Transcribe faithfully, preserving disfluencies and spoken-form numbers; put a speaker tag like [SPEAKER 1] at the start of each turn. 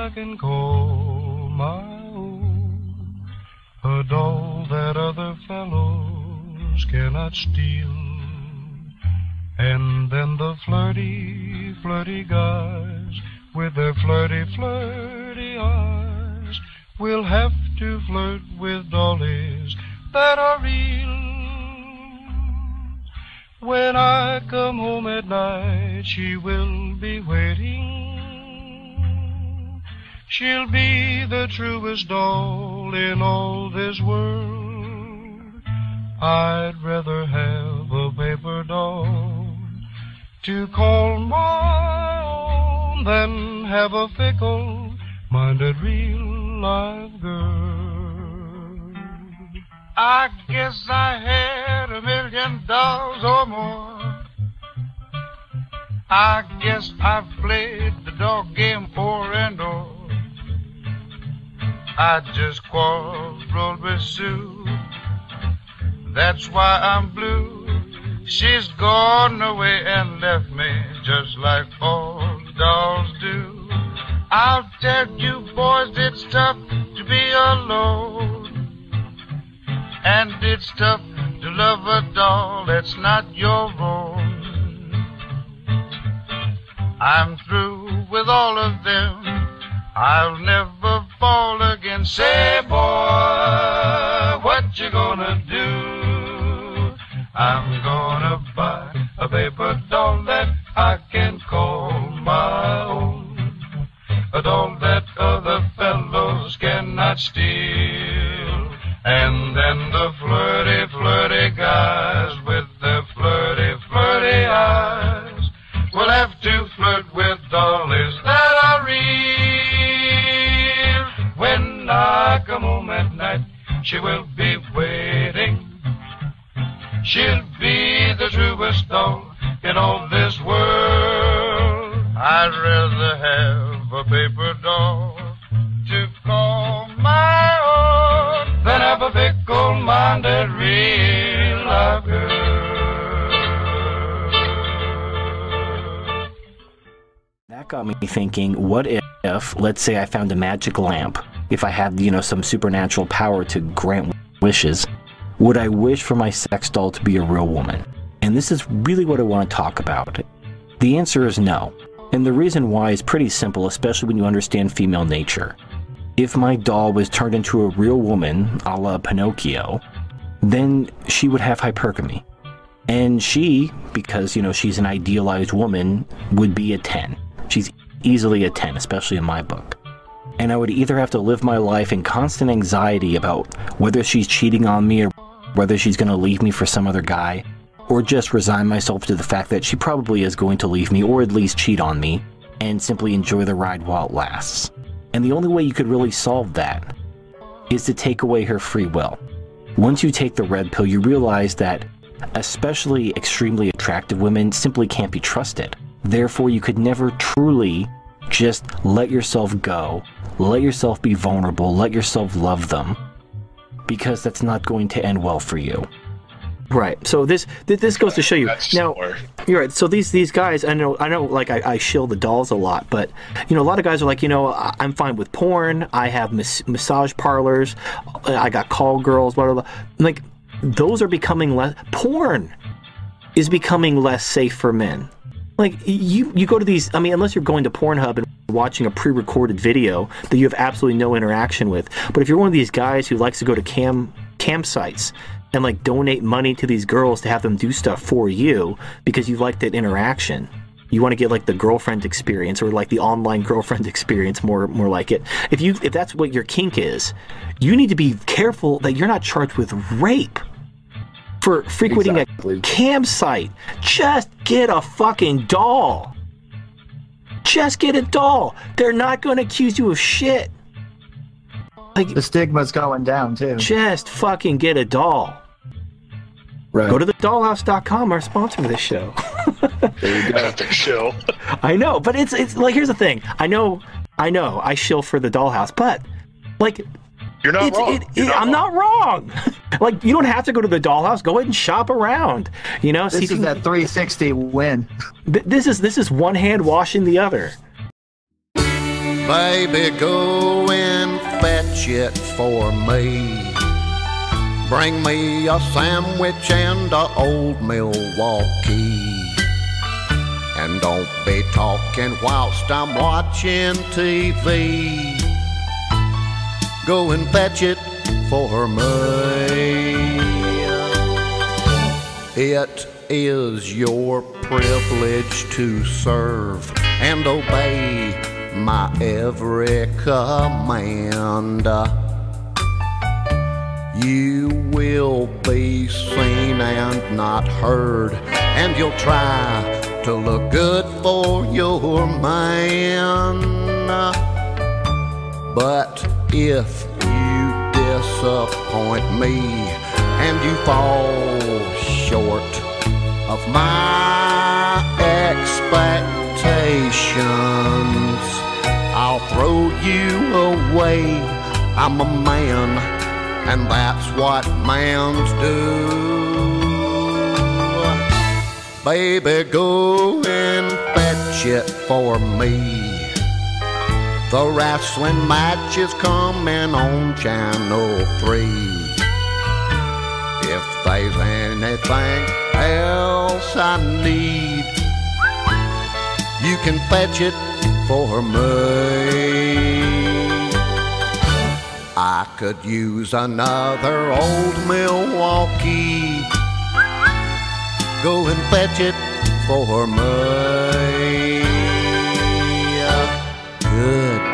[SPEAKER 1] I can call my own, a doll that other fellows cannot steal. And then the flirty, flirty guys with their flirty, flirty eyes will have to flirt with dollies that are real. When I come home at night, she will be waiting. She'll be the truest doll in all this world. I'd rather have a paper doll to call my own than have a fickle-minded real-life girl. I guess I had a million dollars or more. I guess I've played the dog game o'er and o'er. I just quarreled with Sue, that's why I'm blue. She's gone away and left me just like all dolls do. I'll tell you boys, it's tough to be alone. And it's tough to love a doll that's not your own. I'm through with all of them, I'll never fall again. Say boy, what you gonna do? I'm gonna buy a paper doll that I can call my own, a doll that other fellows cannot steal. And then the flirty, flirty guys with their flirty, flirty eyes will have to flirt with dollies that are real. When I come home at night, she will be waiting. She'll be the truest doll in all this world. I'd rather have a paper doll to call my own than have a fickle-minded real-life girl.
[SPEAKER 2] That got me thinking, what if, let's say I found a magic lamp, if I had, you know, some supernatural power to grant wishes, would I wish for my sex doll to be a real woman? And this is really what I want to talk about. The answer is no. And the reason why is pretty simple, especially when you understand female nature. If my doll was turned into a real woman, a la Pinocchio, then she would have hypergamy. And she, because, you know, she's an idealized woman, would be a ten. She's easily a ten, especially in my book. And I would either have to live my life in constant anxiety about whether she's cheating on me or whether she's going to leave me for some other guy, or just resign myself to the fact that she probably is going to leave me or at least cheat on me, and simply enjoy the ride while it lasts. And the only way you could really solve that is to take away her free will. Once you take the red pill, you realize that especially extremely attractive women simply can't be trusted. Therefore, you could never truly just let yourself go, let yourself be vulnerable, let yourself love them, because that's not going to end well for you. Right. So this this goes to show you.
[SPEAKER 3] That's
[SPEAKER 2] now,
[SPEAKER 3] similar.
[SPEAKER 2] You're right. So these these guys, I know, I know, like I, I shill the dolls a lot, but you know, a lot of guys are like, you know, I'm fine with porn. I have mas massage parlors. I got call girls. Blah, blah, blah. Like those are becoming less. Porn is becoming less safe for men. Like you you go to these. I mean, unless you're going to Pornhub and watching a pre-recorded video that you have absolutely no interaction with. But if you're one of these guys who likes to go to cam campsites and like donate money to these girls to have them do stuff for you because you like that interaction, you want to get like the girlfriend experience, or like the online girlfriend experience, more more like it. If you if that's what your kink is, you need to be careful that you're not charged with rape for frequenting exactly. a campsite. Just get a fucking doll. Just get a doll. They're not going to accuse you of shit. Like,
[SPEAKER 4] the stigma's going down too.
[SPEAKER 2] Just fucking get a doll.
[SPEAKER 4] Right.
[SPEAKER 2] Go to the dollhouse dot com, our sponsor for this show.
[SPEAKER 3] There you go. The show.
[SPEAKER 2] I know, but it's it's like, here's the thing. I know, I know, I shill for the dollhouse, but like,
[SPEAKER 3] you're not
[SPEAKER 2] it's,
[SPEAKER 3] wrong.
[SPEAKER 2] It,
[SPEAKER 3] You're
[SPEAKER 2] it,
[SPEAKER 3] not
[SPEAKER 2] I'm
[SPEAKER 3] wrong.
[SPEAKER 2] not wrong. Like, you don't have to go to the dollhouse. Go ahead and shop around. You know,
[SPEAKER 4] this
[SPEAKER 2] see
[SPEAKER 4] is
[SPEAKER 2] if you,
[SPEAKER 4] that three sixty win.
[SPEAKER 2] Th this is this is one hand washing the other.
[SPEAKER 5] Baby, go and fetch it for me. Bring me a sandwich and a old Milwaukee. And don't be talking whilst I'm watching T V. Go and fetch it for me. It is your privilege to serve and obey my every command. You will be seen and not heard, and you'll try to look good for your man. But if you disappoint me and you fall short of my expectations, I'll throw you away. I'm a man, and that's what mans do. Baby, go and fetch it for me. The wrestling match is coming on Channel three. If there's anything else I need, you can fetch it for me. I could use another old Milwaukee. Go and fetch it for me. Good